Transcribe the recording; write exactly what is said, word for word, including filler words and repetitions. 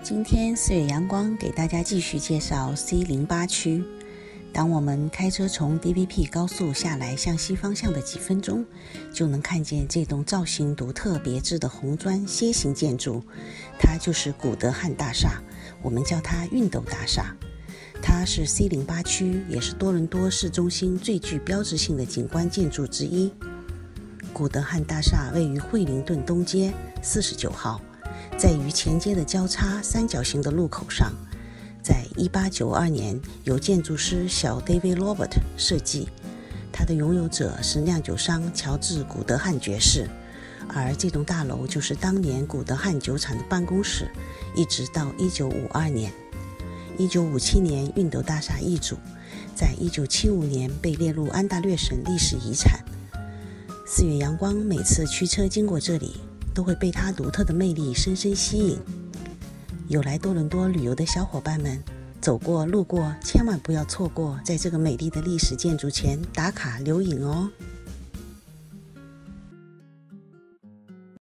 今天四月阳光给大家继续介绍 C 零八 区。当我们开车从 D V P 高速下来向西方向的几分钟，就能看见这栋造型独特别致的红砖楔形建筑，它就是古德汉大厦，我们叫它熨斗大厦。它是 C 零八 区，也是多伦多市中心最具标志性的景观建筑之一。古德汉大厦位于惠灵顿东街四十九号，在与前街的交叉三角形的路口上。在一八九二年由建筑师小 David Robert 设计，它的拥有者是酿酒商乔治·古德汉爵士，而这栋大楼就是当年古德汉酒厂的办公室，一直到一九五二年。一九五七年熨斗大厦易主，在一九七五年被列入安大略省历史遗产。四月阳光每次驱车经过这里，都会被它独特的魅力深深吸引。有来多伦多旅游的小伙伴们，走过路过千万不要错过在这个美丽的历史建筑前打卡留影哦。